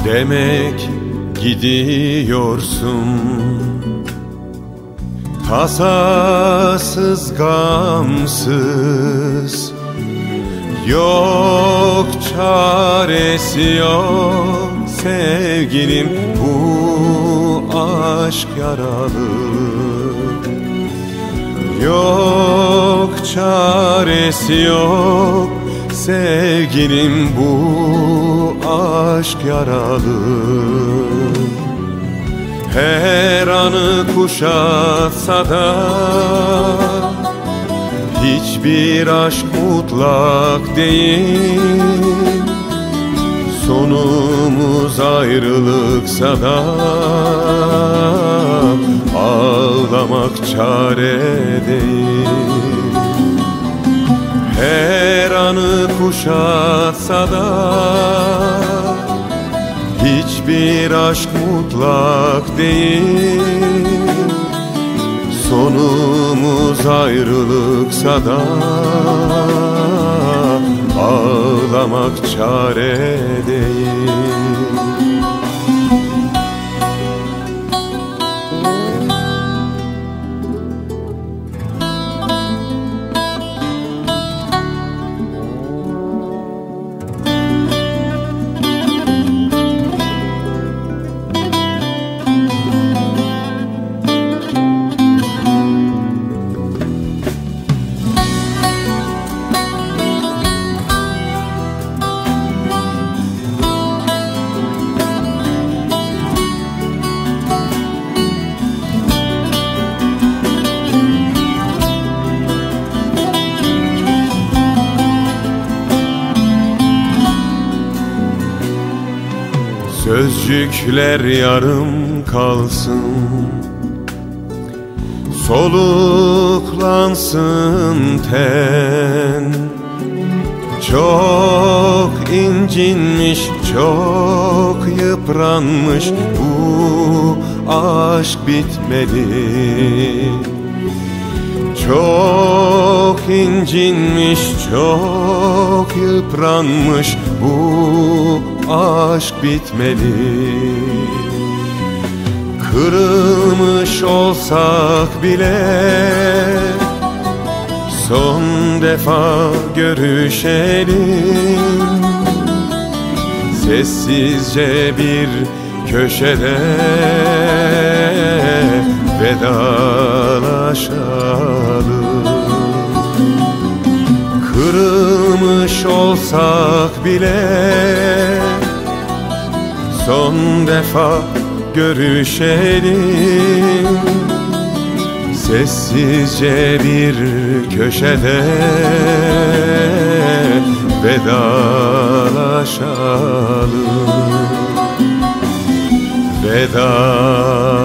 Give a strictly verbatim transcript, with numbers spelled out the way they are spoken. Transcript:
Demek gidiyorsun, tasasız gamsız. Yok çaresi yok sevgilim, bu aşk yaralı. Yok çaresi yok sevgilim, bu aşk yaralı. Her anı kuşatsa da hiçbir aşk mutlak değil. Sonumuz ayrılıksa da ağlamak çare değil. Her anı kuşatsa da hiçbir aşk mutlak değil. Sonumuz ayrılıksa da ağlamak çare değil. Sözcükler yarım kalsın, soluklansın ten. Çok incinmiş, çok yıpranmış, bu aşk bitmeli. Çok incinmiş, çok yıpranmış, bu aşk bitmeli. Kırılmış olsak bile son defa görüşelim. Sessizce bir köşede vedalaşalım. Kırılmış olsak bile son defa görüşelim. Sessizce bir köşede vedalaşalım. Vedalaşalım.